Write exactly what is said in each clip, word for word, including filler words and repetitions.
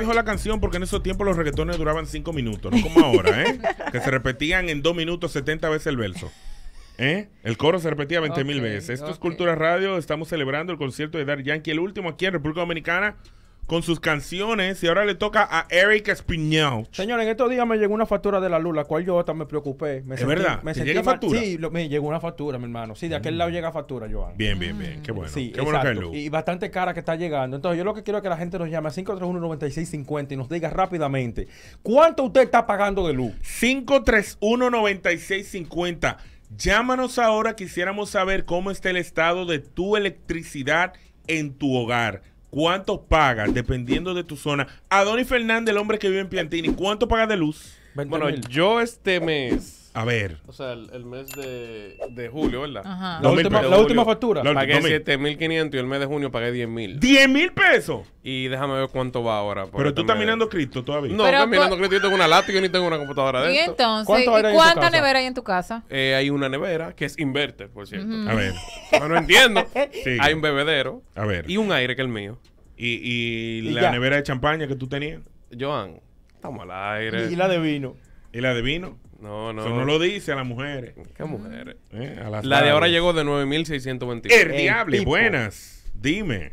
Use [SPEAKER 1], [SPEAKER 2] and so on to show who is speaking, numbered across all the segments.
[SPEAKER 1] mejor la canción porque en esos tiempos los reggaetones duraban cinco minutos, no como ahora, ¿eh? Que se repetían en dos minutos setenta veces el verso. ¿Eh? El coro se repetía veinte mil okay, veces. Esto okay. es Cultura Radio. Estamos celebrando el concierto de Daddy Yankee, el último aquí en República Dominicana, con sus canciones. Y ahora le toca a Eric Espiñao.
[SPEAKER 2] Señor, en estos días me llegó una factura de la luz, la cual yo hasta me preocupé. Me
[SPEAKER 1] ¿Es
[SPEAKER 2] sentí,
[SPEAKER 1] verdad?
[SPEAKER 2] Me
[SPEAKER 1] ¿Te
[SPEAKER 2] sentí
[SPEAKER 1] llega
[SPEAKER 2] mal.
[SPEAKER 1] factura?
[SPEAKER 2] Sí, lo, me llegó una factura, mi hermano. Sí, de aquel mm. lado llega factura, Joan.
[SPEAKER 1] Bien, bien, bien. Qué bueno.
[SPEAKER 2] Sí,
[SPEAKER 1] Qué bueno que hay luz.
[SPEAKER 2] Y bastante cara que está llegando. Entonces, yo lo que quiero es que la gente nos llame a cinco tres uno, nueve seis cinco cero y nos diga rápidamente ¿cuánto usted está pagando de luz?
[SPEAKER 1] cinco tres uno, nueve seis cinco cero. Llámanos ahora, quisiéramos saber cómo está el estado de tu electricidad en tu hogar. ¿Cuánto pagas dependiendo de tu zona? Adonis Fernández, el hombre que vive en Piantini, ¿cuánto pagas de luz?
[SPEAKER 3] Bueno, yo este mes...
[SPEAKER 1] A ver.
[SPEAKER 3] O sea, el, el mes de, de julio, ¿verdad?
[SPEAKER 2] Ajá. La, última, la última factura.
[SPEAKER 3] La pagué siete mil quinientos y el mes de junio pagué diez mil.
[SPEAKER 1] ¿diez mil pesos?
[SPEAKER 3] Y déjame ver cuánto va ahora.
[SPEAKER 1] Pero tú estás mirando Cristo todavía.
[SPEAKER 3] No, estoy mirando Cristo. Yo tengo una lata y yo ni tengo una computadora de
[SPEAKER 4] ¿Y
[SPEAKER 3] esto.
[SPEAKER 4] entonces? ¿Y cuánta nevera hay en tu casa?
[SPEAKER 3] Eh, hay una nevera que es inverter, por cierto.
[SPEAKER 4] Ujú.
[SPEAKER 1] A ver.
[SPEAKER 3] No, no entiendo.
[SPEAKER 1] Sí.
[SPEAKER 3] Hay un bebedero.
[SPEAKER 1] A ver.
[SPEAKER 3] Y un aire que es el mío.
[SPEAKER 1] ¿Y, y,
[SPEAKER 2] Y
[SPEAKER 1] la
[SPEAKER 2] ya.
[SPEAKER 1] nevera de champaña que tú tenías?
[SPEAKER 3] Joan, estamos al aire.
[SPEAKER 2] Y la de vino.
[SPEAKER 1] ¿Y la de vino?
[SPEAKER 3] No, no.
[SPEAKER 1] Eso no lo dice a las mujeres.
[SPEAKER 3] ¿Qué mujeres?
[SPEAKER 1] Eh, a las
[SPEAKER 3] La de ahora
[SPEAKER 1] damas.
[SPEAKER 3] llegó de nueve mil seiscientos veintidós.
[SPEAKER 1] El diable, buenas. Dime.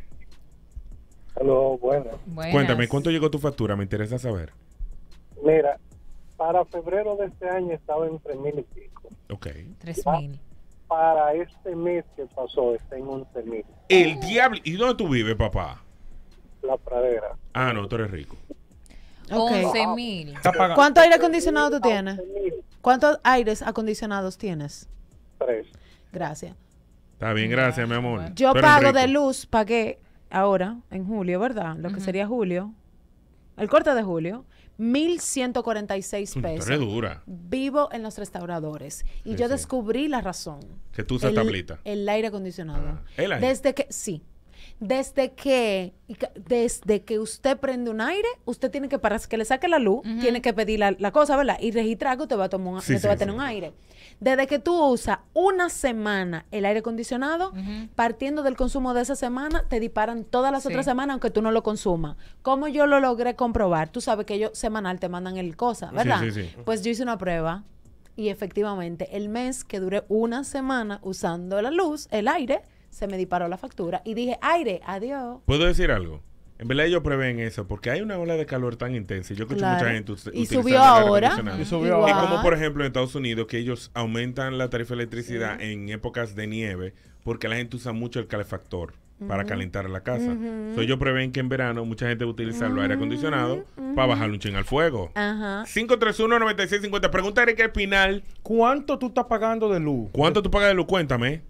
[SPEAKER 5] Aló, buenas.
[SPEAKER 4] Buenas.
[SPEAKER 1] Cuéntame, ¿cuánto llegó tu factura? Me interesa saber.
[SPEAKER 5] Mira, para febrero de este año estaba en tres mil y pico.
[SPEAKER 1] Ok.
[SPEAKER 4] Tres mil.
[SPEAKER 5] Para este mes que pasó está en once mil.
[SPEAKER 1] El diable. ¿Y dónde tú vives, papá?
[SPEAKER 5] La Pradera.
[SPEAKER 1] Ah, no, tú eres rico.
[SPEAKER 4] Once mil.
[SPEAKER 6] ¿Cuánto aire acondicionado tú tienes? ¿Cuántos aires acondicionados tienes?
[SPEAKER 5] Tres.
[SPEAKER 6] Gracias.
[SPEAKER 1] Está bien, gracias, mi amor.
[SPEAKER 6] Yo
[SPEAKER 1] Tú eres
[SPEAKER 6] pago
[SPEAKER 1] rico.
[SPEAKER 6] de luz, pagué ahora, en julio, ¿verdad? Lo que
[SPEAKER 4] Ujú.
[SPEAKER 6] sería julio. El corte de julio. mil ciento cuarenta y seis
[SPEAKER 1] Tú
[SPEAKER 6] pesos.
[SPEAKER 1] eres dura.
[SPEAKER 6] Vivo en los restauradores. Y
[SPEAKER 1] Sí,
[SPEAKER 6] yo
[SPEAKER 1] sí.
[SPEAKER 6] descubrí la razón.
[SPEAKER 1] Que tú usas
[SPEAKER 6] el,
[SPEAKER 1] tablita.
[SPEAKER 6] El aire acondicionado.
[SPEAKER 1] Ah, el aire.
[SPEAKER 6] Desde que, sí. Desde que, y ca- desde que usted prende un aire, usted tiene que, para que le saque la luz,
[SPEAKER 4] Ujú.
[SPEAKER 6] tiene que pedir la, la cosa, ¿verdad? Y registrar que usted va a, tomar un,
[SPEAKER 1] Sí,
[SPEAKER 6] que usted
[SPEAKER 1] sí,
[SPEAKER 6] va a tener
[SPEAKER 1] sí.
[SPEAKER 6] un aire. Desde que tú usas una semana el aire acondicionado,
[SPEAKER 4] Ujú.
[SPEAKER 6] partiendo del consumo de esa semana, te disparan todas las
[SPEAKER 4] Sí.
[SPEAKER 6] otras semanas, aunque tú no lo consumas. ¿Cómo yo lo logré comprobar? Tú sabes que ellos semanal te mandan el cosa, ¿verdad?
[SPEAKER 1] Sí, sí, sí.
[SPEAKER 6] Pues yo hice una prueba y efectivamente el mes que duré una semana usando la luz, el aire, se me disparó la factura y dije, aire, adiós.
[SPEAKER 1] ¿Puedo decir algo? En verdad ellos prevén eso porque hay una ola de calor tan intensa. Yo escucho
[SPEAKER 6] Claro.
[SPEAKER 1] mucha gente us-
[SPEAKER 6] Y
[SPEAKER 1] utilizando
[SPEAKER 6] subió
[SPEAKER 1] el aire
[SPEAKER 6] ahora.
[SPEAKER 1] acondicionado.
[SPEAKER 2] Y subió
[SPEAKER 6] Igual.
[SPEAKER 2] ahora.
[SPEAKER 1] Y como por ejemplo en Estados Unidos que ellos aumentan la tarifa de electricidad en épocas de nieve porque la gente usa mucho el calefactor para calentar la casa.
[SPEAKER 6] Ujú.
[SPEAKER 1] So, ellos prevén que en verano mucha gente va a utilizar los aire acondicionado para bajar un ching al fuego.
[SPEAKER 6] Ajá.
[SPEAKER 1] cinco tres uno, nueve seis cinco cero. Pregunta a Erika Espinal.
[SPEAKER 2] ¿Cuánto tú estás pagando de luz?
[SPEAKER 1] ¿Cuánto tú pagas de luz? Cuéntame.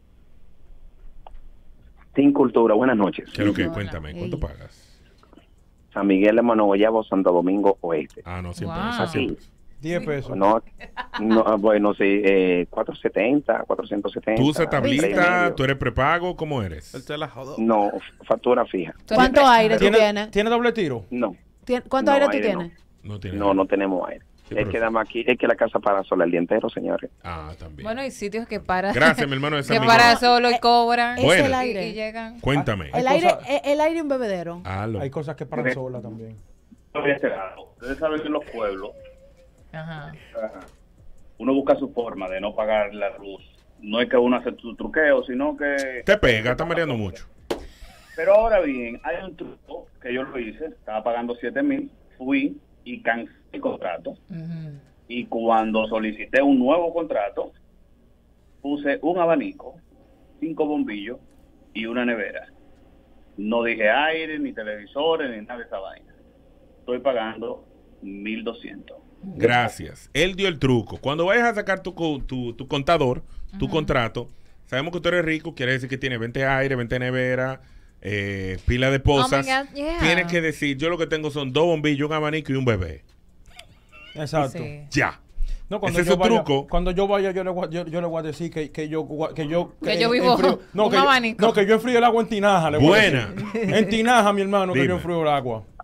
[SPEAKER 7] Sin Cultura, buenas noches.
[SPEAKER 1] ¿Qué es lo que?
[SPEAKER 4] Hola.
[SPEAKER 1] Cuéntame. ¿Cuánto
[SPEAKER 6] Ey.
[SPEAKER 1] pagas?
[SPEAKER 7] San Miguel de Manoguayabo, Santo Domingo Oeste.
[SPEAKER 1] Ah, no, siempre.
[SPEAKER 4] Wow.
[SPEAKER 1] eso siempre.
[SPEAKER 2] diez pesos.
[SPEAKER 7] No, no, bueno, sí, eh, cuatrocientos setenta, cuatrocientos setenta.
[SPEAKER 1] ¿Tú usas
[SPEAKER 7] tres y
[SPEAKER 1] tablita?
[SPEAKER 7] medio.
[SPEAKER 1] ¿Tú eres prepago? ¿Cómo eres?
[SPEAKER 3] Él te la jodó.
[SPEAKER 7] No, factura fija.
[SPEAKER 6] ¿Cuánto aire tú
[SPEAKER 2] ¿Tiene,
[SPEAKER 6] tienes?
[SPEAKER 2] ¿Tiene doble tiro?
[SPEAKER 7] No,
[SPEAKER 6] Tien- ¿Cuánto
[SPEAKER 7] No,
[SPEAKER 6] aire tú
[SPEAKER 7] aire
[SPEAKER 6] tienes?
[SPEAKER 1] No tiene.
[SPEAKER 7] no, no tenemos aire.
[SPEAKER 1] Sí,
[SPEAKER 7] es
[SPEAKER 1] pero-
[SPEAKER 7] que damos aquí, es que la casa para sola el día entero, señores.
[SPEAKER 1] Ah, también.
[SPEAKER 4] Bueno, hay sitios que para.
[SPEAKER 1] Gracias, mi hermano de San
[SPEAKER 4] que
[SPEAKER 1] Miguel.
[SPEAKER 4] para solo y cobran.
[SPEAKER 6] Es
[SPEAKER 1] Bueno.
[SPEAKER 6] el
[SPEAKER 4] Y,
[SPEAKER 6] aire.
[SPEAKER 4] y llegan.
[SPEAKER 1] Cuéntame.
[SPEAKER 2] Hay
[SPEAKER 6] El aire,
[SPEAKER 2] cosas-
[SPEAKER 6] el, el aire un bebedero.
[SPEAKER 1] Halo.
[SPEAKER 2] Hay cosas que paran sola también.
[SPEAKER 8] Ustedes saben que en los pueblos
[SPEAKER 4] Ajá.
[SPEAKER 8] uno busca su forma de no pagar la luz. No es que uno hace su truqueo, sino que...
[SPEAKER 1] Te pega, está mareando mucho.
[SPEAKER 8] Pero ahora bien, hay un truco que yo lo hice. Estaba pagando siete mil, fui y cancelé el contrato.
[SPEAKER 4] Ujú.
[SPEAKER 8] Y cuando solicité un nuevo contrato, puse un abanico, cinco bombillos y una nevera. No dije aire, ni televisores, ni nada de esa vaina. Estoy pagando mil doscientos.
[SPEAKER 1] Gracias. Él dio el truco. Cuando vayas a sacar tu, co- tu, tu contador, tu contrato, sabemos que tú eres rico, quiere decir que tiene veinte aire, veinte nevera, eh, pila de posas.
[SPEAKER 4] Oh my God, yeah.
[SPEAKER 1] Tienes que decir, yo lo que tengo son dos bombillos, un abanico y un bebé.
[SPEAKER 2] Exacto.
[SPEAKER 4] Sí.
[SPEAKER 1] Ya.
[SPEAKER 2] No, cuando
[SPEAKER 1] Ese es
[SPEAKER 2] yo
[SPEAKER 1] su
[SPEAKER 2] vaya,
[SPEAKER 1] truco.
[SPEAKER 2] Cuando yo vaya, yo le voy, a- yo, yo le voy a decir que, que yo que yo
[SPEAKER 4] Que yo vivo
[SPEAKER 2] enfrío- no,
[SPEAKER 4] un
[SPEAKER 2] que yo,
[SPEAKER 4] abanico.
[SPEAKER 2] no, que yo enfrío el agua en tinaja. Le voy a
[SPEAKER 1] Buena.
[SPEAKER 2] decir. En tinaja, mi hermano, que
[SPEAKER 1] Dime.
[SPEAKER 2] yo enfrío el agua.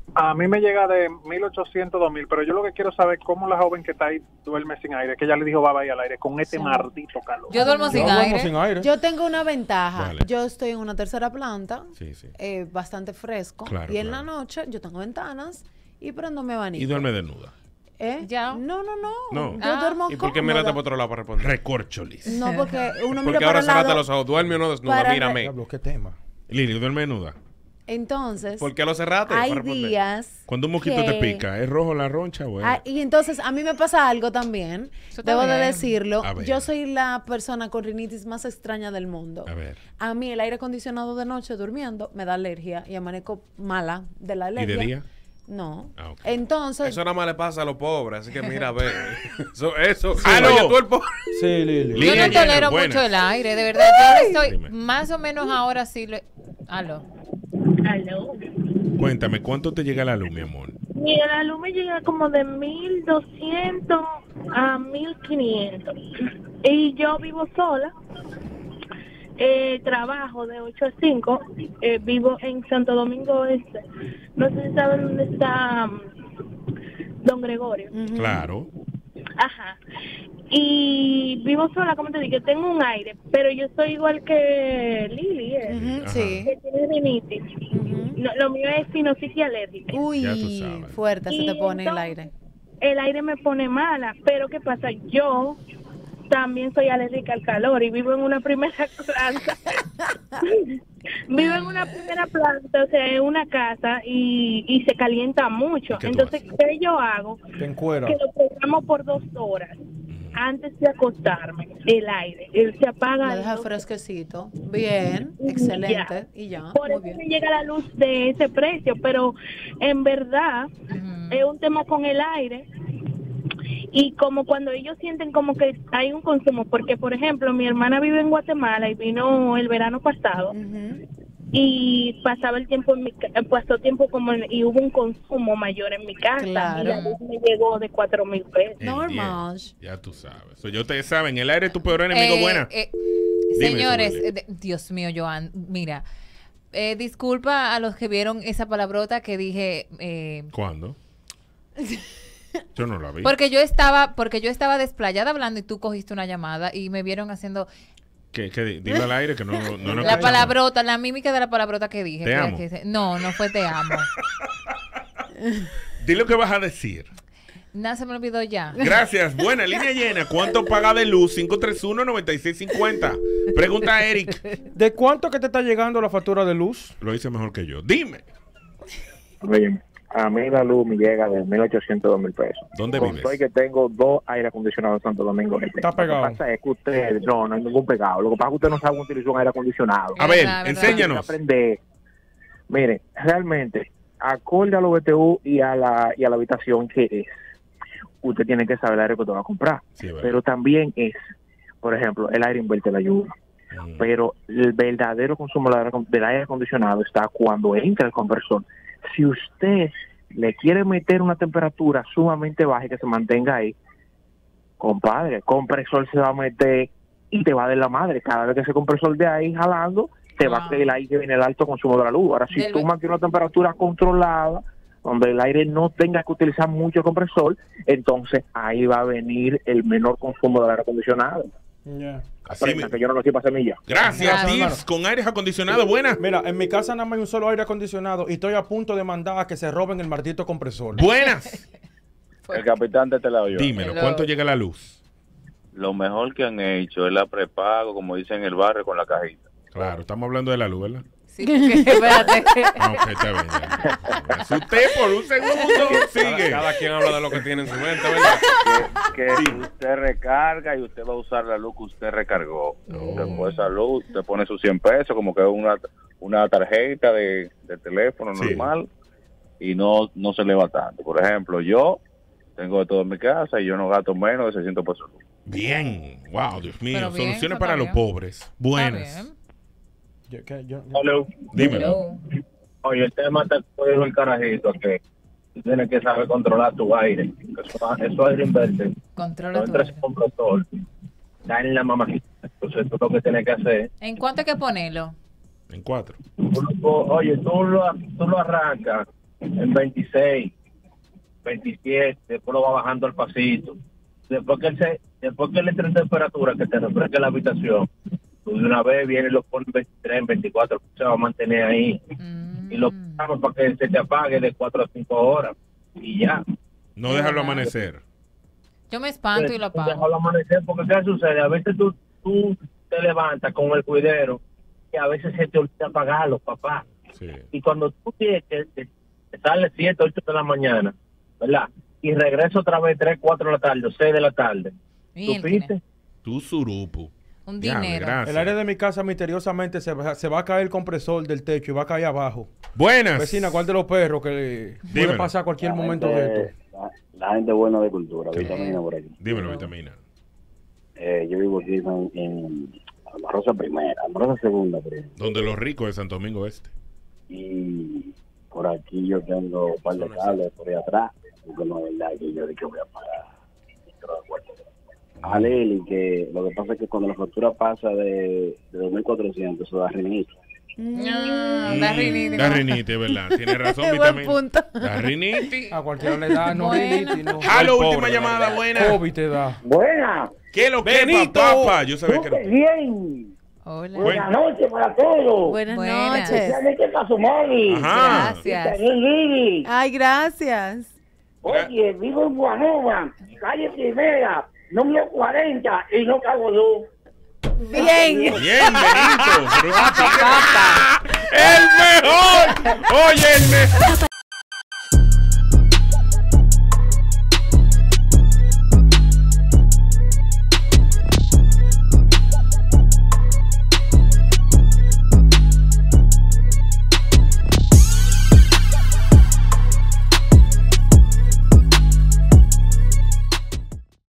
[SPEAKER 5] A mí me llega de mil ochocientos, dos mil, pero yo lo que quiero saber es cómo la joven que está ahí duerme sin aire, que ella le dijo va a ir al aire con este
[SPEAKER 6] Sí.
[SPEAKER 5] maldito calor.
[SPEAKER 4] Yo duermo
[SPEAKER 2] Yo
[SPEAKER 4] sin
[SPEAKER 2] duermo
[SPEAKER 4] aire.
[SPEAKER 2] sin aire.
[SPEAKER 6] Yo tengo una ventaja.
[SPEAKER 1] Dale.
[SPEAKER 6] Yo estoy en una tercera planta,
[SPEAKER 1] Sí, sí.
[SPEAKER 6] eh, bastante fresco.
[SPEAKER 1] Claro,
[SPEAKER 6] y en
[SPEAKER 1] claro.
[SPEAKER 6] la noche yo tengo ventanas y prendo mi abanico.
[SPEAKER 1] Y duerme desnuda.
[SPEAKER 6] ¿Eh?
[SPEAKER 4] Ya.
[SPEAKER 6] No, no, no.
[SPEAKER 1] No.
[SPEAKER 6] Yo
[SPEAKER 4] Ah.
[SPEAKER 6] duermo
[SPEAKER 3] ¿Y por qué miraste
[SPEAKER 6] cómoda.
[SPEAKER 3] por otro lado para responder?
[SPEAKER 1] Recorcholis.
[SPEAKER 6] No, porque uno mira
[SPEAKER 3] Porque
[SPEAKER 6] para
[SPEAKER 3] ahora
[SPEAKER 6] el
[SPEAKER 3] cerraste
[SPEAKER 6] lado.
[SPEAKER 3] los ojos. ¿Duerme o no desnuda?
[SPEAKER 6] Para-
[SPEAKER 3] Mírame.
[SPEAKER 2] Diablo, qué tema.
[SPEAKER 1] Lili, duerme desnuda.
[SPEAKER 6] Entonces,
[SPEAKER 3] ¿Por qué lo cerraste?
[SPEAKER 6] hay
[SPEAKER 3] Para responder.
[SPEAKER 6] días
[SPEAKER 1] Cuando un mosquito te
[SPEAKER 6] que-
[SPEAKER 1] pica, ¿es rojo la roncha, güey?
[SPEAKER 6] Ah, y entonces a mí me pasa algo también.
[SPEAKER 4] Eso está
[SPEAKER 6] Debo de
[SPEAKER 4] bien.
[SPEAKER 6] decirlo.
[SPEAKER 1] A ver.
[SPEAKER 6] Yo soy la persona con rinitis más extraña del mundo.
[SPEAKER 1] A ver.
[SPEAKER 6] A mí el aire acondicionado de noche durmiendo me da alergia y amanezco mala de la
[SPEAKER 1] ¿Y
[SPEAKER 6] alergia.
[SPEAKER 1] de día?
[SPEAKER 6] No.
[SPEAKER 1] Ah, ok.
[SPEAKER 6] Entonces,
[SPEAKER 3] Eso nada más le pasa a los pobres, así que mira, a ver. Eso, eso.
[SPEAKER 1] ¡Aló!
[SPEAKER 3] Oye, tú el pobre.
[SPEAKER 2] Sí, Lili.
[SPEAKER 1] Lili.
[SPEAKER 4] Yo no
[SPEAKER 1] Línea
[SPEAKER 4] tolero
[SPEAKER 1] llena, buenas.
[SPEAKER 4] mucho el aire, de verdad. Yo estoy
[SPEAKER 1] Dime.
[SPEAKER 4] más o menos ahora sí. Le... Aló.
[SPEAKER 9] Aló.
[SPEAKER 1] Cuéntame, ¿cuánto te llega la luz, mi amor?
[SPEAKER 9] Mira, la luz me llega como de mil doscientos a mil quinientos. Y yo vivo sola. Eh, trabajo de ocho a cinco. Eh, vivo en Santo Domingo Este. No sé si saben dónde está um, Don Gregorio.
[SPEAKER 6] ujú.
[SPEAKER 1] Claro.
[SPEAKER 9] Ajá. Y vivo sola, como te digo, tengo un aire, pero yo soy igual que Lili, ¿eh?
[SPEAKER 6] Ujú,
[SPEAKER 1] Ajá.
[SPEAKER 6] sí.
[SPEAKER 9] Que tiene rinitis.
[SPEAKER 6] Ujú.
[SPEAKER 9] No, lo mío es sinusitis alérgica.
[SPEAKER 6] Uy,
[SPEAKER 1] Ya tú sabes.
[SPEAKER 6] fuerte se
[SPEAKER 9] Y
[SPEAKER 6] te pone el
[SPEAKER 9] entonces,
[SPEAKER 6] aire.
[SPEAKER 9] El aire me pone mala, pero ¿qué pasa? Yo también soy alérgica al calor y vivo en una primera planta. Vivo en una primera planta, o sea, en una casa y, y se calienta mucho.
[SPEAKER 1] ¿Y qué tú
[SPEAKER 9] Entonces,
[SPEAKER 1] haces?
[SPEAKER 9] ¿qué yo hago?
[SPEAKER 2] Te encuera.
[SPEAKER 9] Que lo programo por dos horas antes de acostarme, el aire. Él se apaga.
[SPEAKER 6] Lo deja
[SPEAKER 9] al-
[SPEAKER 6] fresquecito. Bien,
[SPEAKER 9] Y
[SPEAKER 6] excelente.
[SPEAKER 9] ya.
[SPEAKER 6] Y ya,
[SPEAKER 9] Por
[SPEAKER 6] muy
[SPEAKER 9] eso
[SPEAKER 6] bien.
[SPEAKER 9] me llega la luz de ese precio, pero en verdad
[SPEAKER 4] Ujú.
[SPEAKER 9] es un tema con el aire. Y como cuando ellos sienten como que hay un consumo, porque por ejemplo mi hermana vive en Guatemala y vino el verano pasado
[SPEAKER 6] Ujú.
[SPEAKER 9] y pasaba el tiempo en mi ca- pasó tiempo como en- y hubo un consumo mayor en mi casa
[SPEAKER 6] Claro.
[SPEAKER 9] y la luz me llegó de cuatro mil pesos.
[SPEAKER 1] El
[SPEAKER 6] Normal.
[SPEAKER 1] diez. Ya tú sabes. So, yo te saben, el aire es tu peor enemigo,
[SPEAKER 4] Eh,
[SPEAKER 1] buena.
[SPEAKER 4] eh,
[SPEAKER 1] Dime,
[SPEAKER 4] señores,
[SPEAKER 1] Samuel.
[SPEAKER 4] eh, de- Dios mío, Joan, mira, eh, disculpa a los que vieron esa palabrota que dije, eh,
[SPEAKER 1] ¿Cuándo? Yo no la vi.
[SPEAKER 4] porque yo estaba, porque yo estaba desplayada hablando y tú cogiste una llamada y me vieron haciendo
[SPEAKER 1] ¿Qué, qué, di- dilo al aire que no, no, no
[SPEAKER 4] la
[SPEAKER 1] escuchamos.
[SPEAKER 4] palabrota, la mímica de la palabrota que dije.
[SPEAKER 1] Te
[SPEAKER 4] que-
[SPEAKER 1] amo.
[SPEAKER 4] que- no, no fue te amo.
[SPEAKER 1] Di lo que vas a decir.
[SPEAKER 4] Nada se me olvidó ya.
[SPEAKER 1] Gracias. Buena, línea llena. ¿Cuánto paga de luz? cinco tres uno, nueve seis cinco cero. Pregunta a Eric.
[SPEAKER 2] ¿De cuánto que te está llegando la factura de luz?
[SPEAKER 1] Lo hice mejor que yo. Dime.
[SPEAKER 7] Oye, a mí la luz me llega de mil ochocientos, dos mil pesos.
[SPEAKER 1] ¿Dónde
[SPEAKER 7] Con
[SPEAKER 1] vives?
[SPEAKER 7] todo y que tengo dos aire acondicionados en Santo Domingo Este.
[SPEAKER 2] Está pegado.
[SPEAKER 7] Lo que pasa es que usted, no, no hay ningún pegado. Lo que pasa es que usted no sabe utilizar un aire acondicionado.
[SPEAKER 1] A ver,
[SPEAKER 4] Verdad, verdad.
[SPEAKER 1] enséñanos.
[SPEAKER 7] Aprender. Mire, realmente, acorde a los B T U y a la, y a la habitación que es, usted tiene que saber el aire que usted va a comprar.
[SPEAKER 1] Sí, vale.
[SPEAKER 7] Pero también es, por ejemplo, el aire invierte la ayuda.
[SPEAKER 1] Mm.
[SPEAKER 7] Pero el verdadero consumo del aire acon- del aire acondicionado está cuando entra el compresor. Si usted le quiere meter una temperatura sumamente baja y que se mantenga ahí, compadre, el compresor se va a meter y te va a dar la madre. Cada vez que ese compresor de ahí jalando, te va a
[SPEAKER 4] Wow.
[SPEAKER 7] creer ahí que viene el alto consumo de la luz. Ahora, si
[SPEAKER 4] Del-
[SPEAKER 7] tú mantienes una temperatura controlada, donde el aire no tenga que utilizar mucho compresor, entonces ahí va a venir el menor consumo del aire acondicionado.
[SPEAKER 2] Ya.
[SPEAKER 1] Así
[SPEAKER 7] Aprenda
[SPEAKER 1] mi-
[SPEAKER 7] que yo no nací para semilla.
[SPEAKER 1] Gracias,
[SPEAKER 4] Gracias,
[SPEAKER 1] Tips.
[SPEAKER 2] hermano.
[SPEAKER 1] Con aires acondicionados, buena.
[SPEAKER 2] Mira, en mi casa nada más hay un solo aire acondicionado y estoy a punto de mandar a que se roben el maldito compresor.
[SPEAKER 1] Buenas.
[SPEAKER 10] El capitán de este lado yo.
[SPEAKER 1] Dímelo,
[SPEAKER 4] Hello.
[SPEAKER 1] ¿cuánto llega la luz?
[SPEAKER 10] Lo mejor que han hecho es la prepago, como dicen en el barrio, con la cajita.
[SPEAKER 1] Claro, estamos hablando de la luz, ¿verdad?
[SPEAKER 4] Sí, porque, espérate.
[SPEAKER 1] Ah, ok, está bien. ya. Me asusté por un segundo.
[SPEAKER 3] Cada,
[SPEAKER 1] Sigue.
[SPEAKER 3] cada quien habla de lo que tiene en su mente, ¿verdad?
[SPEAKER 10] Que, que usted recarga y usted va a usar la luz que usted recargó.
[SPEAKER 1] Oh.
[SPEAKER 10] Después esa luz, usted pone sus cien pesos, como que es una, una tarjeta de, de teléfono
[SPEAKER 1] Sí.
[SPEAKER 10] normal, y no, no se eleva tanto. Por ejemplo, yo tengo de todo en mi casa y yo no gasto menos de seiscientos pesos de luz.
[SPEAKER 1] Bien. Wow, Dios mío.
[SPEAKER 4] Pero bien,
[SPEAKER 1] Soluciones
[SPEAKER 4] eso
[SPEAKER 1] para
[SPEAKER 4] está
[SPEAKER 1] los
[SPEAKER 4] bien.
[SPEAKER 1] pobres.
[SPEAKER 4] Está
[SPEAKER 1] Buenas.
[SPEAKER 4] bien.
[SPEAKER 2] Yo- que yo-
[SPEAKER 1] Dímelo.
[SPEAKER 4] Hello.
[SPEAKER 5] Oye, el tema te puede el carajito que tú tienes que saber controlar tu aire. Eso, eso aire invierte.
[SPEAKER 4] Controla
[SPEAKER 5] No
[SPEAKER 4] tu
[SPEAKER 5] entres
[SPEAKER 4] aire.
[SPEAKER 5] en compresor, da en la mamacita. Entonces tú lo que tienes que hacer,
[SPEAKER 4] ¿En cuánto hay que ponerlo?
[SPEAKER 1] En cuatro.
[SPEAKER 5] tú lo- oye, tú lo, tú lo arrancas en veintiséis, veintisiete, después lo va bajando al pasito. Después que él se, después que él entre en temperatura, que te refresque la habitación, tú de una vez viene y lo pone en veintitrés, en veinticuatro, se va a mantener ahí. Mm. Y lo ponemos para que se te apague de cuatro a cinco horas. Y ya.
[SPEAKER 1] No dejarlo amanecer.
[SPEAKER 4] Yo me espanto
[SPEAKER 5] Sí,
[SPEAKER 4] y lo
[SPEAKER 5] no
[SPEAKER 4] apago.
[SPEAKER 5] dejarlo amanecer, porque ¿qué sucede? A veces tú, tú te levantas con el cuidero y a veces se te olvida apagarlo, papá.
[SPEAKER 1] Sí.
[SPEAKER 5] Y cuando tú tienes que, que, que sale siete, ocho de la mañana, ¿verdad? Y regreso otra vez tres, cuatro de la tarde, o seis de la tarde.
[SPEAKER 4] Bien,
[SPEAKER 5] ¿Tú viste?
[SPEAKER 1] Tu surupu.
[SPEAKER 4] Un
[SPEAKER 1] Ya,
[SPEAKER 4] dinero.
[SPEAKER 1] gracias.
[SPEAKER 2] El aire de mi casa misteriosamente se va, se va a caer el compresor del techo y va a caer abajo.
[SPEAKER 1] Buenas.
[SPEAKER 2] Vecina, ¿cuál de los perros que le puede
[SPEAKER 1] Dímelo.
[SPEAKER 2] pasar cualquier
[SPEAKER 11] La
[SPEAKER 2] momento
[SPEAKER 11] gente-
[SPEAKER 2] de esto?
[SPEAKER 11] La, la gente buena de cultura, vitamina por aquí.
[SPEAKER 1] Dímelo, Vitamina.
[SPEAKER 11] Eh, yo vivo aquí en, en Almarosa Primera, Almarosa Segunda, por ejemplo.
[SPEAKER 1] Donde los ricos de Santo Domingo Este.
[SPEAKER 11] Y por aquí yo tengo un par de cables por ahí atrás, porque no es verdad que yo de que voy a pagar. A Leli, que lo que pasa es que cuando la factura pasa de, de dos mil cuatrocientos, eso da rinito.
[SPEAKER 4] Ah, da rinite.
[SPEAKER 1] Da rinite, ¿verdad? Tiene razón,
[SPEAKER 6] Qué buen
[SPEAKER 1] Vitamina.
[SPEAKER 6] punto.
[SPEAKER 1] Da rinite.
[SPEAKER 2] A cualquiera le da, no
[SPEAKER 4] Bueno.
[SPEAKER 2] rinite, no.
[SPEAKER 1] Halo,
[SPEAKER 2] Pobre,
[SPEAKER 1] última
[SPEAKER 2] la
[SPEAKER 1] llamada,
[SPEAKER 2] verdad.
[SPEAKER 1] buena.
[SPEAKER 2] COVID te da.
[SPEAKER 11] Buena,
[SPEAKER 1] ¿Qué lo que,
[SPEAKER 2] Benito.
[SPEAKER 1] papá? Yo sabía que
[SPEAKER 11] súper
[SPEAKER 1] no.
[SPEAKER 11] bien.
[SPEAKER 4] Hola.
[SPEAKER 1] Bueno.
[SPEAKER 11] Buenas noches para todos.
[SPEAKER 6] Buenas,
[SPEAKER 4] Buenas.
[SPEAKER 6] noches.
[SPEAKER 11] Especialmente para su mami.
[SPEAKER 1] Ajá.
[SPEAKER 4] Gracias.
[SPEAKER 11] También Lili.
[SPEAKER 6] Ay, gracias.
[SPEAKER 11] Oye, vivo en Guanova, calle Primera, número cuarenta, y no cago luz.
[SPEAKER 6] Bien.
[SPEAKER 1] Bien, Benito. Pero- ¡El mejor! Oye, el mejor.